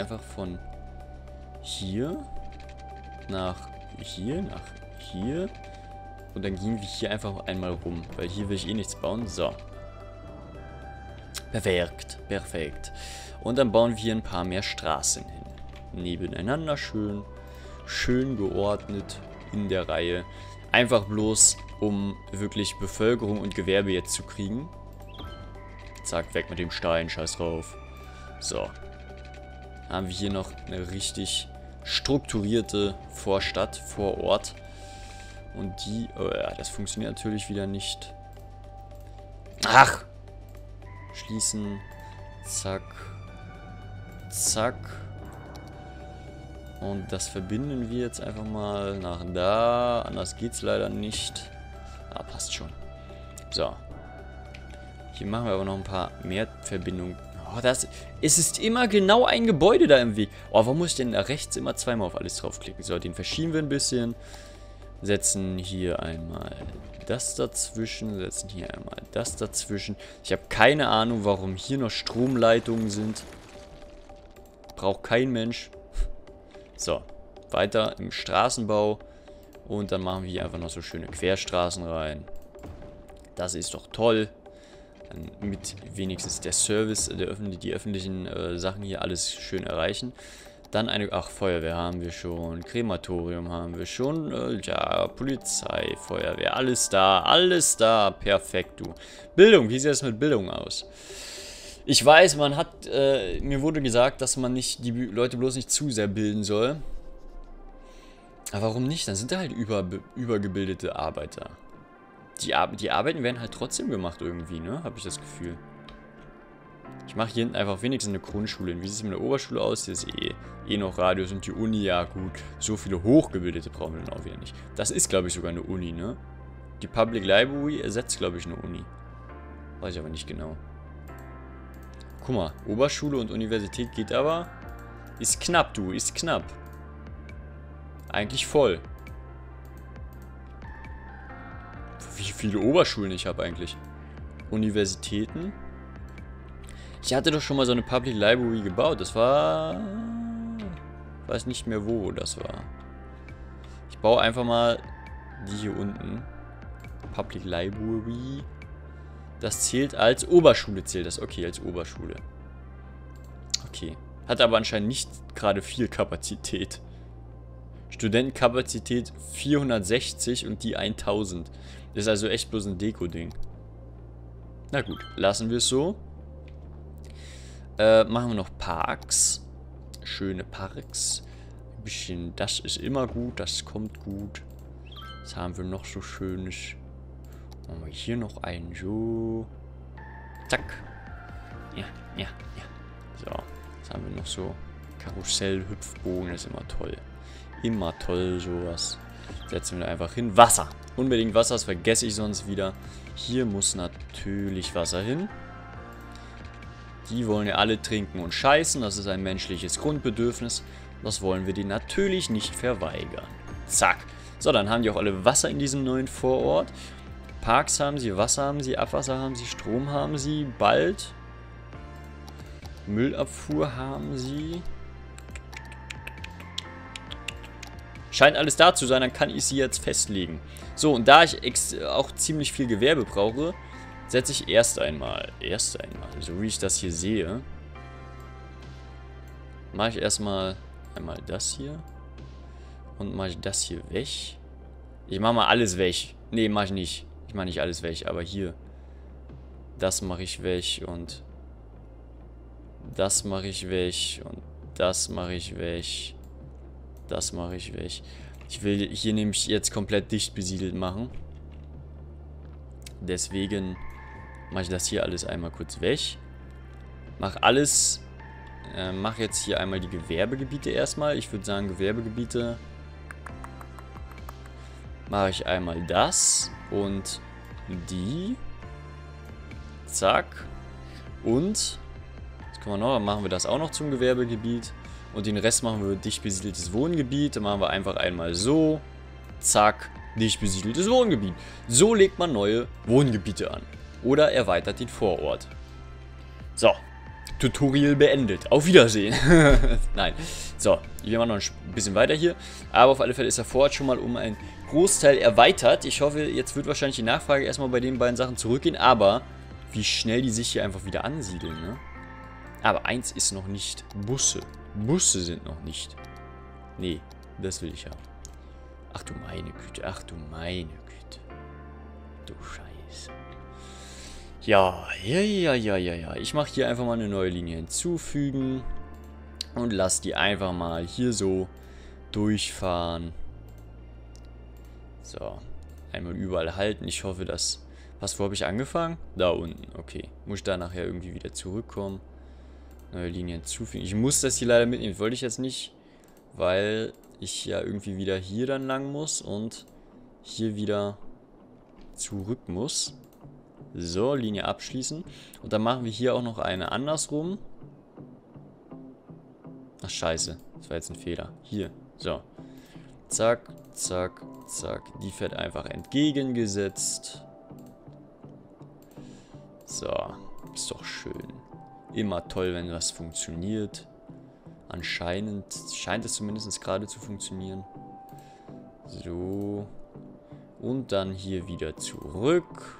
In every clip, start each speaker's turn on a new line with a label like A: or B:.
A: einfach von hier nach hier. Und dann gehen wir hier einfach einmal rum. Weil hier will ich eh nichts bauen. So. Perfekt. Perfekt. Und dann bauen wir hier ein paar mehr Straßen hin. Nebeneinander schön geordnet in der Reihe. Einfach bloß, um wirklich Bevölkerung und Gewerbe jetzt zu kriegen. Zack, weg mit dem Stein, scheiß drauf. So. Haben wir hier noch eine richtig strukturierte Vorstadt, Vorort. Und die, oh ja, das funktioniert natürlich wieder nicht. Ach! Schließen. Zack. Zack. Und das verbinden wir jetzt einfach mal nach da. Anders geht's leider nicht. Ah, passt schon. So. Hier machen wir aber noch ein paar mehr Verbindungen. Oh, es ist immer genau ein Gebäude da im Weg. Oh, warum muss ich denn da rechts immer zweimal auf alles draufklicken? So, den verschieben wir ein bisschen. Setzen hier einmal das dazwischen. Setzen hier einmal das dazwischen. Ich habe keine Ahnung, warum hier noch Stromleitungen sind. Braucht kein Mensch. So, weiter im Straßenbau. Und dann machen wir hier einfach noch so schöne Querstraßen rein. Das ist doch toll. Dann mit wenigstens der Service, die öffentlichen Sachen hier alles schön erreichen. Dann Feuerwehr haben wir schon, Krematorium haben wir schon, ja, Polizei, Feuerwehr, alles da, perfekt, du. Bildung, wie sieht es mit Bildung aus? Ich weiß, mir wurde gesagt, dass man nicht die Leute bloß nicht zu sehr bilden soll. Aber warum nicht? Dann sind da halt übergebildete Arbeiter. Die Arbeiten werden halt trotzdem gemacht irgendwie, ne? Habe ich das Gefühl. Ich mache hier hinten einfach wenigstens eine Grundschule. Wie sieht es mit der Oberschule aus? Hier ist eh noch Radius und die Uni, ja gut. So viele Hochgebildete brauchen wir dann auch wieder nicht. Das ist, glaube ich, sogar eine Uni, ne? Die Public Library ersetzt, glaube ich, eine Uni. Weiß ich aber nicht genau. Guck mal, Oberschule und Universität geht aber. Ist knapp, du, ist knapp. Eigentlich voll. Wie viele Oberschulen ich habe eigentlich. Universitäten. Ich hatte doch schon mal so eine Public Library gebaut. Das war... Ich weiß nicht mehr, wo das war. Ich baue einfach mal die hier unten. Public Library. Das zählt als Oberschule, zählt das. Okay, als Oberschule. Okay. Hat aber anscheinend nicht gerade viel Kapazität. Studentenkapazität 460 und die 1000. Das ist also echt bloß ein Deko-Ding. Na gut, lassen wir es so. Machen wir noch Parks. Schöne Parks. Ein bisschen, das ist immer gut, das kommt gut. Was haben wir noch so Schönes? Machen wir hier noch einen so. Zack. Ja. So, was haben wir noch so? Karussell, Hüpfbogen, das ist immer toll. Immer toll, sowas. Setzen wir da einfach hin. Wasser. Unbedingt Wasser, das vergesse ich sonst wieder. Hier muss natürlich Wasser hin. Die wollen ja alle trinken und scheißen. Das ist ein menschliches Grundbedürfnis. Das wollen wir denen natürlich nicht verweigern. Zack. So, dann haben die auch alle Wasser in diesem neuen Vorort. Parks haben sie, Wasser haben sie, Abwasser haben sie, Strom haben sie. Bald. Müllabfuhr haben sie. Scheint alles da zu sein, dann kann ich sie jetzt festlegen. So, und da ich auch ziemlich viel Gewerbe brauche, setze ich erst einmal, so wie ich das hier sehe, mache ich erstmal einmal das hier und mache ich das hier weg. Ich mache mal alles weg. Ne, mache ich nicht. Ich mache nicht alles weg, aber hier, das mache ich weg und das mache ich weg und das mache ich weg. Das mache ich weg. Ich will hier nämlich jetzt komplett dicht besiedelt machen. Deswegen mache ich das hier alles einmal kurz weg. Mache jetzt hier einmal die Gewerbegebiete erstmal. Ich würde sagen, Gewerbegebiete mache ich einmal das und die. Zack. Und was können wir noch? Dann machen wir das auch noch zum Gewerbegebiet. Und den Rest machen wir dicht besiedeltes Wohngebiet. Dann machen wir einfach einmal so. Zack. Dicht besiedeltes Wohngebiet. So legt man neue Wohngebiete an. Oder erweitert den Vorort. So. Tutorial beendet. Auf Wiedersehen. Nein. So, wir machen noch ein bisschen weiter hier. Aber auf alle Fälle ist der Vorort schon mal um einen Großteil erweitert. Ich hoffe, jetzt wird wahrscheinlich die Nachfrage erstmal bei den beiden Sachen zurückgehen. Aber wie schnell die sich hier einfach wieder ansiedeln, ne? Aber eins ist noch nicht. Busse. Busse sind noch nicht. Nee, das will ich haben. Ach du meine Güte, ach du meine Güte. Du Scheiße. Ja. Ich mache hier einfach mal eine neue Linie hinzufügen. Und lasse die einfach mal hier so durchfahren. So. Einmal überall halten. Ich hoffe, dass... wo habe ich angefangen? Da unten. Okay. Muss ich da nachher irgendwie wieder zurückkommen. Neue Linie hinzufügen. Ich muss das hier leider mitnehmen. Wollte ich jetzt nicht. Weil ich ja irgendwie wieder hier dann lang muss. Und hier wieder zurück muss. So, Linie abschließen. Und dann machen wir hier auch noch eine andersrum. Ach, scheiße. Das war jetzt ein Fehler. Hier. So. Zack, zack, zack. Die fährt einfach entgegengesetzt. So. Ist doch schön. Immer toll, wenn was funktioniert. Anscheinend scheint es zumindest gerade zu funktionieren. So. Und dann hier wieder zurück.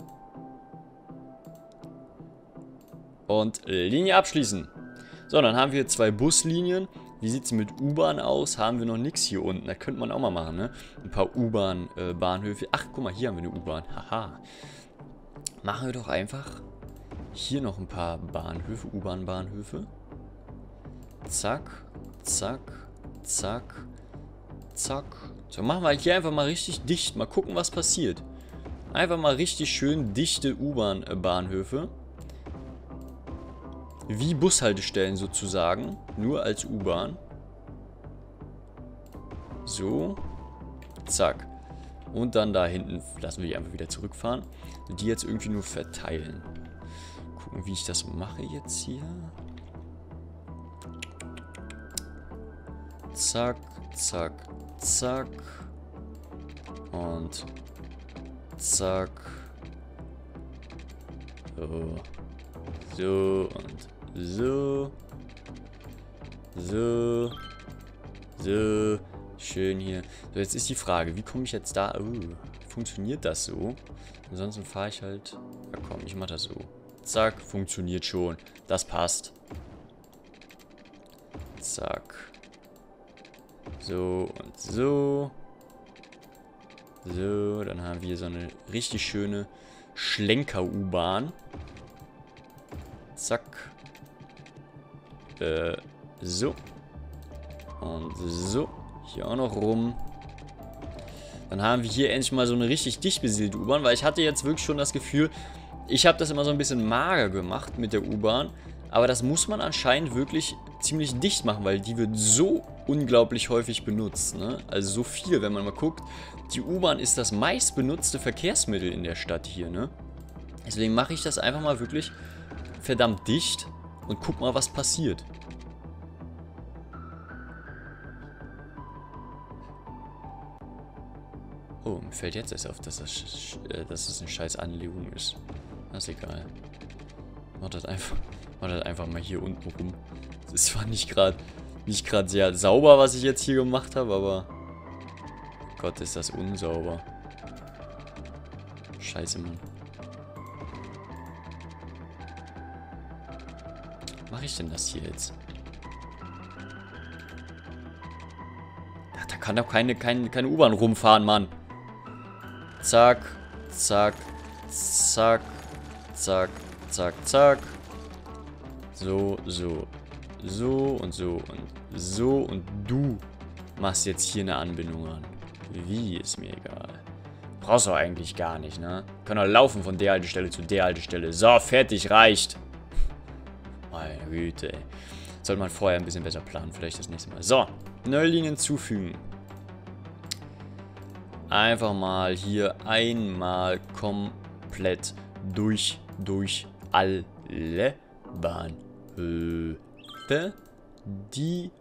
A: Und Linie abschließen. So, dann haben wir 2 Buslinien. Wie sieht es mit U-Bahn aus? Haben wir noch nichts hier unten. Das könnte man auch mal machen, ne? Ein paar U-Bahn-Bahnhöfe. Ach, guck mal, hier haben wir eine U-Bahn. Haha. Machen wir doch einfach hier noch ein paar Bahnhöfe, U-Bahn-Bahnhöfe. Zack, zack, zack, zack. So, machen wir hier einfach mal richtig dicht. Mal gucken, was passiert. Einfach mal richtig schön dichte U-Bahn-Bahnhöfe. Wie Bushaltestellen sozusagen, nur als U-Bahn. So. Zack. Und dann da hinten lassen wir die einfach wieder zurückfahren. Und die jetzt irgendwie nur verteilen. Gucken, wie ich das mache jetzt hier. Zack, zack, zack. Und zack. So. So und so. So. So. Schön hier. So, jetzt ist die Frage, wie komme ich jetzt da... funktioniert das so? Ansonsten fahre ich halt... Ja komm, ich mache das so. Zack, funktioniert schon. Das passt. Zack. So und so. So, dann haben wir so eine richtig schöne Schlenker-U-Bahn. Zack. So. Und so. Hier auch noch rum. Dann haben wir hier endlich mal so eine richtig dicht besiedelte U-Bahn, weil ich hatte jetzt wirklich schon das Gefühl, ich habe das immer so ein bisschen mager gemacht mit der U-Bahn, aber das muss man anscheinend wirklich ziemlich dicht machen, weil die wird so unglaublich häufig benutzt, ne? Also so viel, wenn man mal guckt. Die U-Bahn ist das meistbenutzte Verkehrsmittel in der Stadt hier, ne? Deswegen mache ich das einfach mal wirklich verdammt dicht und guck mal, was passiert. Oh, mir fällt jetzt erst auf, dass das eine scheiß Anlegung ist. Das ist egal. Mach das einfach mal hier unten rum. Das ist zwar nicht gerade sehr sauber, was ich jetzt hier gemacht habe, aber... Gott, ist das unsauber. Scheiße, Mann. Was mache ich denn das hier jetzt? Ach, da kann doch keine U-Bahn rumfahren, Mann. Zack, zack, zack, zack, zack, zack. So, so, so und so und so. Und du machst jetzt hier eine Anbindung an. Wie, ist mir egal. Brauchst du eigentlich gar nicht, ne? Können doch laufen von der Haltestelle zu der Haltestelle. So, fertig, reicht. Meine Güte, ey. Sollte man vorher ein bisschen besser planen, vielleicht das nächste Mal. So, neue Linien hinzufügen. Einfach mal hier einmal komplett durch alle Bahnhöfe, die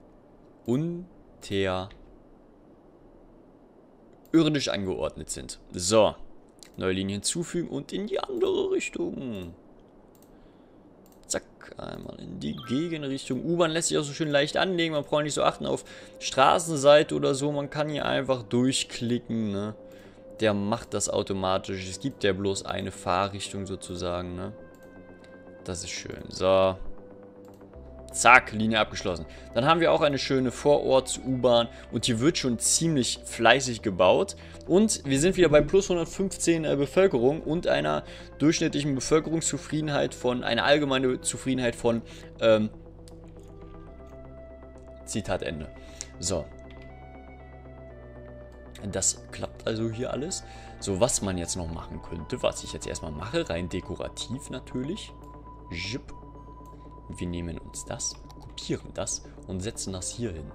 A: unterirdisch angeordnet sind. So, neue Linie hinzufügen und in die andere Richtung. Zack, einmal in die Gegenrichtung. U-Bahn lässt sich auch so schön leicht anlegen. Man braucht nicht so achten auf Straßenseite oder so. Man kann hier einfach durchklicken, ne? Der macht das automatisch. Es gibt ja bloß eine Fahrrichtung sozusagen, ne? Das ist schön. So. Zack, Linie abgeschlossen. Dann haben wir auch eine schöne Vororts-U-Bahn und hier wird schon ziemlich fleißig gebaut. Und wir sind wieder bei plus 115 Bevölkerung und einer durchschnittlichen Bevölkerungszufriedenheit von, eine allgemeine Zufriedenheit von, Zitat Ende. So. Das klappt also hier alles. So, was man jetzt noch machen könnte, was ich jetzt erstmal mache, rein dekorativ natürlich. Jupp. Wir nehmen uns das, kopieren das und setzen das hier hin.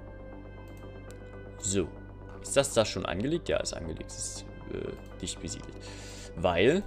A: So. Ist das schon angelegt? Ja, ist angelegt. Es ist dicht besiedelt. Weil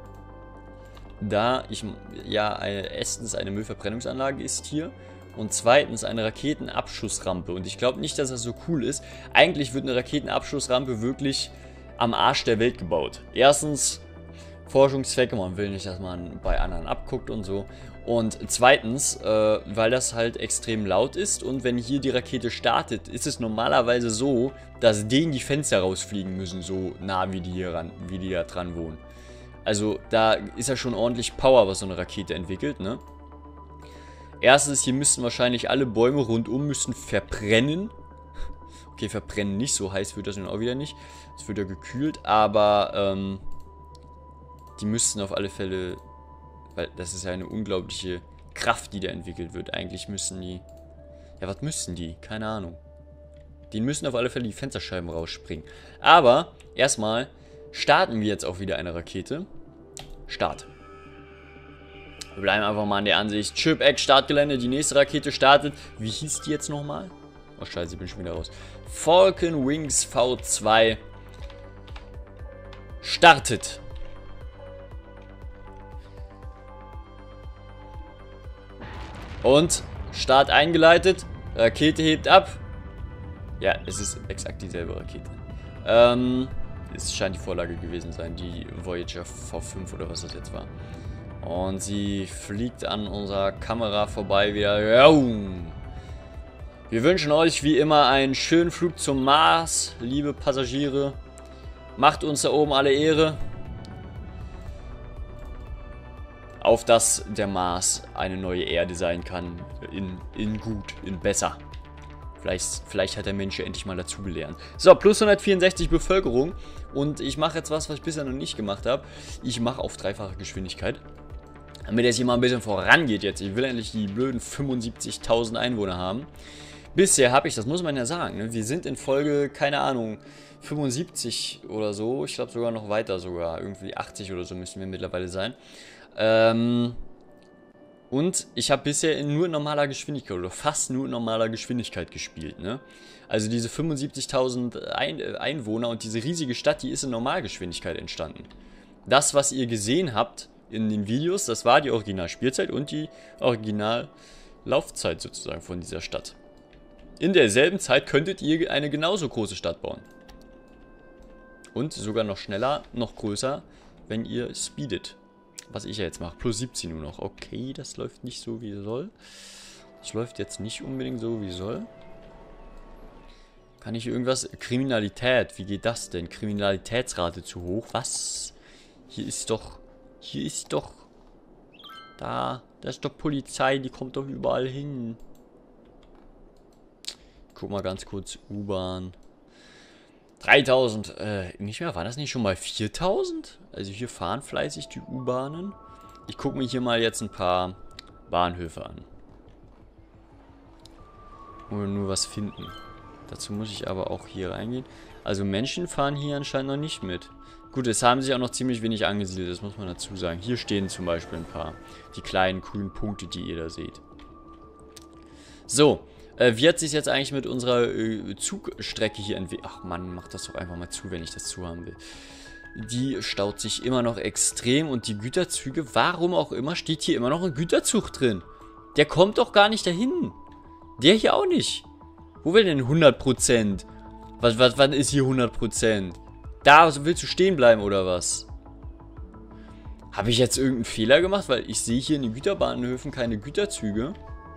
A: da erstens eine Müllverbrennungsanlage ist hier und zweitens eine Raketenabschussrampe. Und ich glaube nicht, dass das so cool ist. Eigentlich wird eine Raketenabschussrampe wirklich am Arsch der Welt gebaut. Erstens Forschungszwecke, man will nicht, dass man bei anderen abguckt und so. Und zweitens, weil das halt extrem laut ist und wenn hier die Rakete startet, ist es normalerweise so, dass denen die Fenster rausfliegen müssen, so nah wie die da dran wohnen. Also da ist ja schon ordentlich Power, was so eine Rakete entwickelt, ne? Erstens, hier müssten wahrscheinlich alle Bäume rundum müssen verbrennen. Okay, verbrennen nicht, so heiß wird das nun auch wieder nicht. Es wird ja gekühlt, aber die müssten auf alle Fälle, weil das ist ja eine unglaubliche Kraft, die da entwickelt wird. Eigentlich müssen die, ja, was müssen die? Keine Ahnung. Die müssen auf alle Fälle die Fensterscheiben rausspringen. Aber erstmal starten wir jetzt auch wieder eine Rakete. Start. Wir bleiben einfach mal an der Ansicht. Chip-Eck, Startgelände, die nächste Rakete startet. Wie hieß die jetzt nochmal? Oh scheiße, ich bin schon wieder raus. Falcon Wings V2 startet. Und Start eingeleitet. Rakete hebt ab. Ja, es ist exakt dieselbe Rakete. Es scheint die Vorlage gewesen sein, die Voyager V5 oder was das jetzt war. Und sie fliegt an unserer Kamera vorbei wieder. Wir wünschen euch wie immer einen schönen Flug zum Mars, liebe Passagiere. Macht uns da oben alle Ehre. Auf dass der Mars eine neue Erde sein kann. In gut, in besser. Vielleicht hat der Mensch ja endlich mal dazugelernt. So, plus 164 Bevölkerung. Und ich mache jetzt was ich bisher noch nicht gemacht habe. Ich mache auf dreifache Geschwindigkeit. Damit es hier mal ein bisschen vorangeht jetzt. Ich will endlich die blöden 75.000 Einwohner haben. Bisher habe ich, das muss man ja sagen, ne? Wir sind in Folge, keine Ahnung, 75 oder so. Ich glaube sogar noch weiter sogar. Irgendwie 80 oder so müssen wir mittlerweile sein. Und ich habe bisher nur in normaler Geschwindigkeit oder fast nur in normaler Geschwindigkeit gespielt, ne? Also diese 75.000 Einwohner und diese riesige Stadt, die ist in Normalgeschwindigkeit entstanden. Das, was ihr gesehen habt in den Videos, das war die Originalspielzeit und die Originallaufzeit sozusagen von dieser Stadt. In derselben Zeit könntet ihr eine genauso große Stadt bauen. Und sogar noch schneller, noch größer, wenn ihr speedet. Was ich ja jetzt mache. Plus 17 nur noch. Okay, das läuft nicht so, wie es soll. Das läuft jetzt nicht unbedingt so, wie es soll. Kann ich irgendwas... Kriminalität, wie geht das denn? Kriminalitätsrate zu hoch. Was? Hier ist doch... Da ist doch Polizei, die kommt doch überall hin. Guck mal ganz kurz. U-Bahn. 3000, nicht mehr, war das nicht schon mal 4000? Also hier fahren fleißig die U-Bahnen. Ich gucke mir hier mal jetzt ein paar Bahnhöfe an. Und nur was finden. Dazu muss ich aber auch hier reingehen. Also Menschen fahren hier anscheinend noch nicht mit. Gut, es haben sich auch noch ziemlich wenig angesiedelt, das muss man dazu sagen. Hier stehen zum Beispiel ein paar, die kleinen grünen Punkte, die ihr da seht. So. Wie hat sich jetzt eigentlich mit unserer Zugstrecke hier entwickelt? Ach Mann, mach das doch einfach mal zu, wenn ich das zu haben will. Die staut sich immer noch extrem und die Güterzüge, warum auch immer, steht hier immer noch ein Güterzug drin. Der kommt doch gar nicht dahin. Der hier auch nicht. Wo will denn 100%? Wann ist hier 100%? Da willst du stehen bleiben oder was? Habe ich jetzt irgendeinen Fehler gemacht? Weil ich sehe hier in den Güterbahnhöfen keine Güterzüge.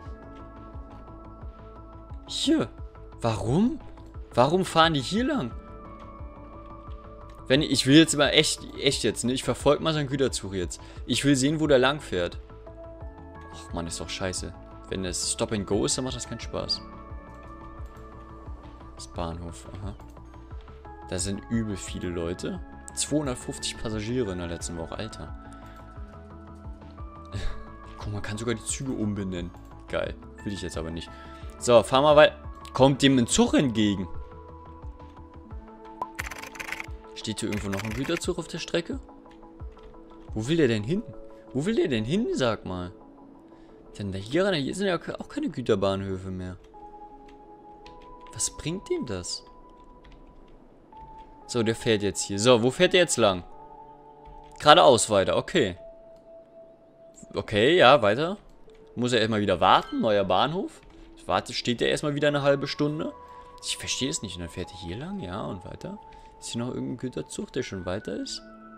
A: Hier. Warum? Warum fahren die hier lang? Ich will jetzt mal echt jetzt, ne? Ich verfolge mal so einen Güterzug jetzt. Ich will sehen, wo der lang fährt. Ach man, ist doch scheiße. Wenn das Stop and Go ist, dann macht das keinen Spaß. Das Bahnhof, aha. Da sind übel viele Leute. 250 Passagiere in der letzten Woche, Alter. Guck, man kann sogar die Züge umbenennen. Geil. Will ich jetzt aber nicht. So, fahren wir weiter. Kommt dem ein Zug entgegen? Steht hier irgendwo noch ein Güterzug auf der Strecke? Wo will der denn hin? Wo will der denn hin, sag mal? Denn hier sind ja auch keine Güterbahnhöfe mehr. Was bringt dem das? So, der fährt jetzt hier. So, wo fährt der jetzt lang? Geradeaus weiter, okay. Okay, ja, weiter. Muss er erstmal wieder warten, neuer Bahnhof. Steht der erstmal wieder eine halbe Stunde. Ich verstehe es nicht. Und dann fährt er hier lang, ja, und weiter. Ist hier noch irgendein Güterzug, der schon weiter ist?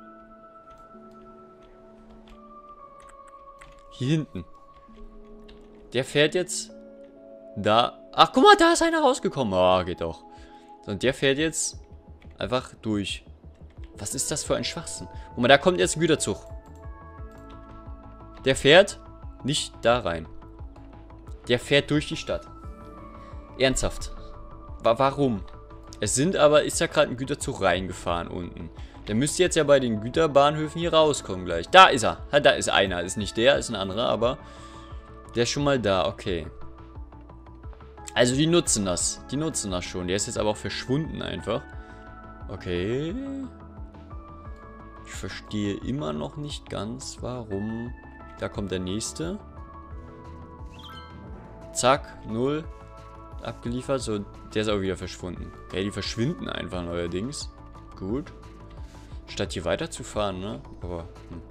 A: Hier hinten. Der fährt jetzt da. Ach, guck mal, da ist einer rausgekommen. Ah, geht doch. So, und der fährt jetzt einfach durch. Was ist das für ein Schwachsinn? Guck mal, da kommt jetzt ein Güterzug. Der fährt nicht da rein. Der fährt durch die Stadt. Ernsthaft. Warum? Ist ja gerade ein Güterzug reingefahren unten. Der müsste jetzt ja bei den Güterbahnhöfen hier rauskommen gleich. Da ist er. Da ist einer. Ist nicht der, ist ein anderer, aber der ist schon mal da. Okay. Also die nutzen das. Die nutzen das schon. Der ist jetzt aber auch verschwunden einfach. Okay. Ich verstehe immer noch nicht ganz, warum. Da kommt der nächste. Zack, 0. Abgeliefert. So, der ist auch wieder verschwunden. Okay, die verschwinden einfach neuerdings. Gut. Statt hier weiterzufahren, ne? Aber,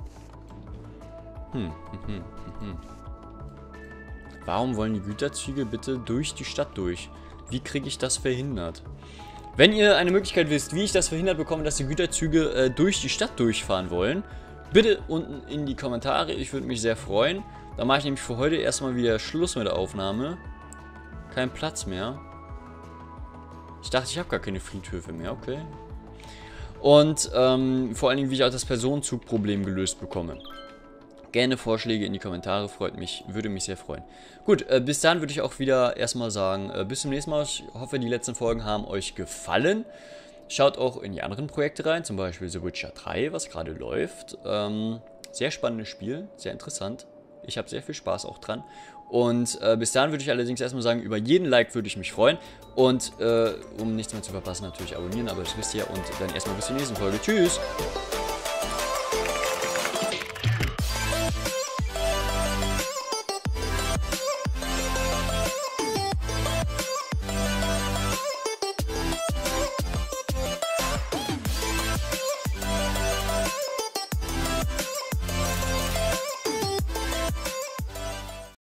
A: Warum wollen die Güterzüge bitte durch die Stadt durch? Wie kriege ich das verhindert? Wenn ihr eine Möglichkeit wisst, wie ich das verhindert bekomme, dass die Güterzüge durch die Stadt durchfahren wollen, bitte unten in die Kommentare. Ich würde mich sehr freuen. Da mache ich nämlich für heute erstmal wieder Schluss mit der Aufnahme. Kein Platz mehr. Ich dachte, ich habe gar keine Friedhöfe mehr. Okay. Und vor allen Dingen, wie ich auch das Personenzugproblem gelöst bekomme. Gerne Vorschläge in die Kommentare, würde mich sehr freuen. Gut, bis dann würde ich auch wieder erstmal sagen, bis zum nächsten Mal. Ich hoffe, die letzten Folgen haben euch gefallen. Schaut auch in die anderen Projekte rein, zum Beispiel The Witcher 3, was gerade läuft. Sehr spannendes Spiel, sehr interessant. Ich habe sehr viel Spaß auch dran. Und bis dahin würde ich allerdings erstmal sagen, über jeden Like würde ich mich freuen. Und um nichts mehr zu verpassen, natürlich abonnieren, aber das wisst ihr. Und dann erstmal bis zur nächsten Folge. Tschüss!